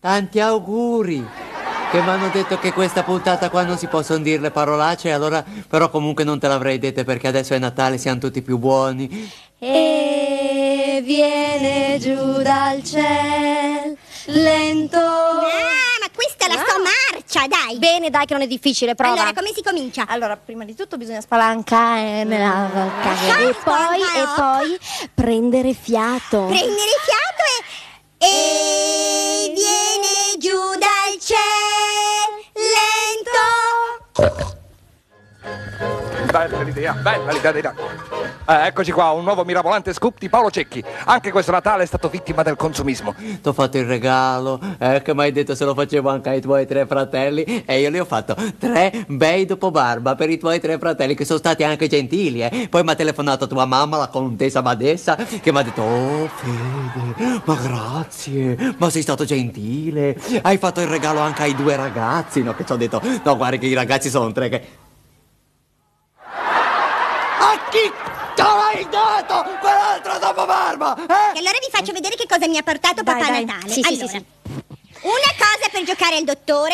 Tanti auguri! Che mi hanno detto che questa puntata qua non si possono dire le parolacce, allora però comunque non te l'avrei dette perché adesso è Natale, siamo tutti più buoni. E viene giù dal ciel, lento. Ma questa è la sua marcia, dai. Bene, dai, che non è difficile, prova. Allora, come si comincia? Allora, prima di tutto bisogna spalancare nella casa e poi prendere fiato. Prendere fiato e viene giù dal cielo lento. Bella l'idea. Eccoci qua, un nuovo mirabolante scoop di Paolo Cecchi. Anche questo Natale è stato vittima del consumismo. T'ho fatto il regalo, che mi hai detto se lo facevo anche ai tuoi 3 fratelli, e io li ho fatto 3 bei dopo barba per i tuoi 3 fratelli, che sono stati anche gentili, Poi mi ha telefonato tua mamma, la contessa Badessa, che mi ha detto: oh Fede, ma grazie, ma sei stato gentile, hai fatto il regalo anche ai 2 ragazzi, no? Che ci ho detto: no, guarda che i ragazzi sono 3 che... A chi te l'hai dato quell'altro dopo barba? E allora vi faccio vedere che cosa mi ha portato Papà Natale. Sì, allora, sì. una cosa per giocare al dottore.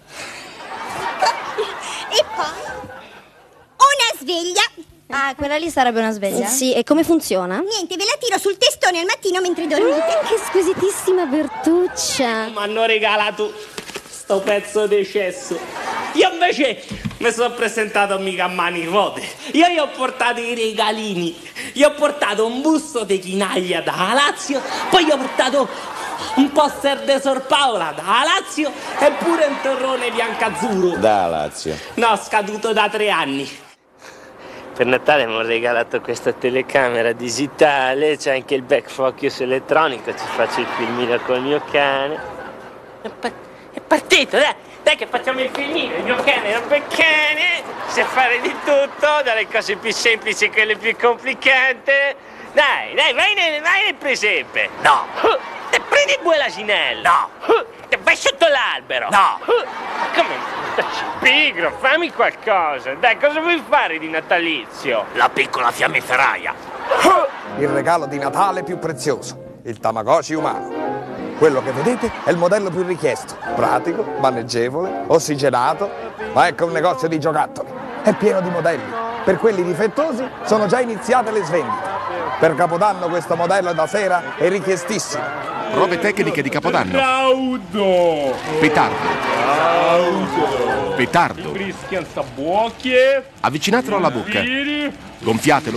E poi una sveglia. Ah, quella lì sarebbe una sveglia? Sì, e come funziona? Niente, ve la tiro sul testone al mattino mentre dormite. Che squisitissima Bertuccia. Mi hanno regalato sto pezzo di cesso. Io invece mi sono presentato mica a mani vuote. Io gli ho portato i regalini. Gli ho portato un busto di Chinaglia da Lazio, poi gli ho portato un poster di Sor Paola da Lazio e pure un torrone biancazzurro. Da Lazio. No, scaduto da 3 anni. Per Natale mi ho regalato questa telecamera digitale, c'è anche il back focus elettronico, ci faccio il filmino col mio cane. È partito, dai che facciamo il filmino, il mio cane è un bel cane, sa fare di tutto, dalle cose più semplici a quelle più complicate. Dai, vai nel presepe. No. Te prendi due l'asinello. No. Te vai sotto l'albero. No. Come? Pigro, fammi qualcosa. Dai, cosa vuoi fare di natalizio? La piccola fiammiferaia. Il regalo di Natale più prezioso, il Tamagotchi umano. Quello che vedete è il modello più richiesto, pratico, maneggevole, ossigenato, ma ecco un negozio di giocattoli. È pieno di modelli. Per quelli difettosi sono già iniziate le svendite. Per Capodanno questo modello da sera è richiestissimo. Prove tecniche di Capodanno. Raudo! Petardo. Raudo! Petardo. Brischian buocchie. Avvicinatelo alla bocca. Gonfiatelo.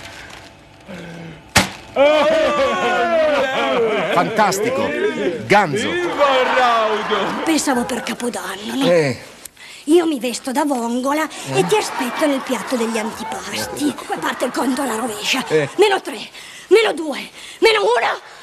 Fantastico. Ganzo. Viva Raudo! Pensavo per Capodanno, no? Io mi vesto da vongola e ti aspetto nel piatto degli antipasti. Poi parte il conto alla rovescia. -3, -2, -1.